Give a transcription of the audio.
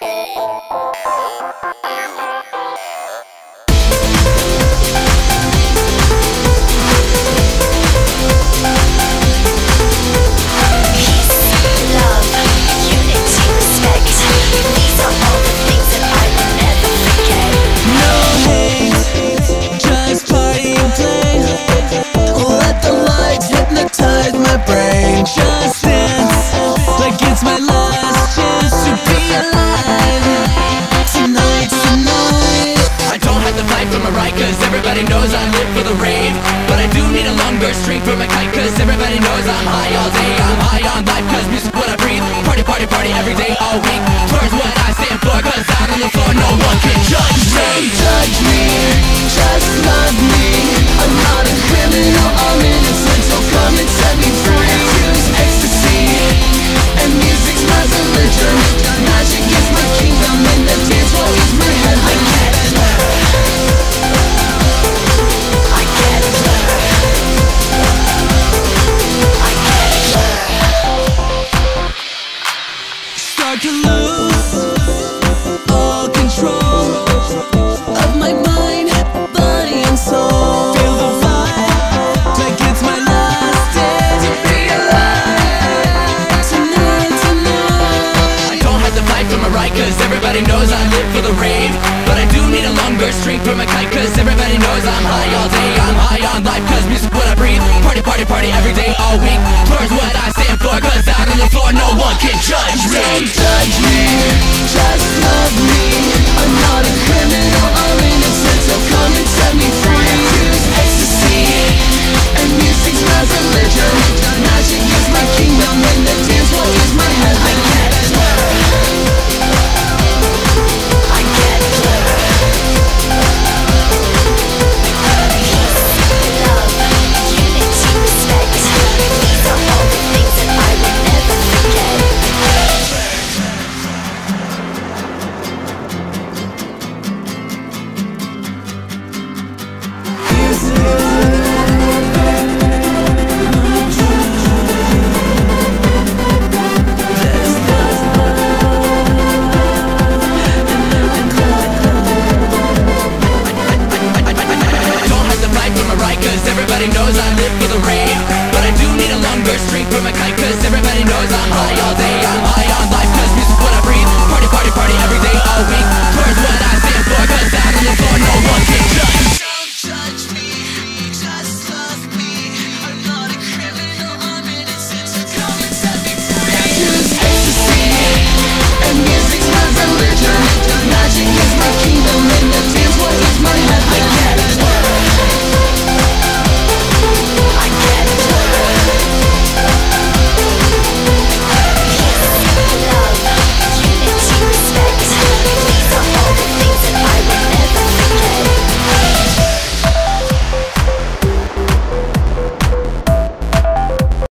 Everybody knows I live for the rave, but I do need a longer string for my kite, cause everybody knows I'm high all day. I'm high on life, cause music what I breathe. Party, party, party every day, all week. Towards what I stand for, cause out on the floor no one can judge me. Don't judge me, just love me. I'm not a criminal, I'm innocent, so come and set me free. Choose ecstasy, and music's my religion. Magic is my kingdom, and the dance floor is my heaven. Start to lose all control of my mind, body and soul. Feel the vibe, like it's my last day to be alive. Tonight, tonight I don't have to fight for my right, cause everybody knows I live for the rave. But I do need a longer string for my kite, cause everybody knows I'm high all day. I'm high on life, cause music what I breathe. Party, party, party every day, all week. Towards what I stand for, cause out on the floor no one can judge me. Don't judge me, just love me. I'm not a criminal, I'm innocent, so come and set me free. Choose ecstasy, and music's my religion. Magic is my kingdom, and the dance floor is my heaven. I get blurred. Peace, love, unity, respect. These are all the things that I will never forget. Cause everybody knows I live for the rave, but I do need a longer string for my kite, cause everybody knows I'm high all day.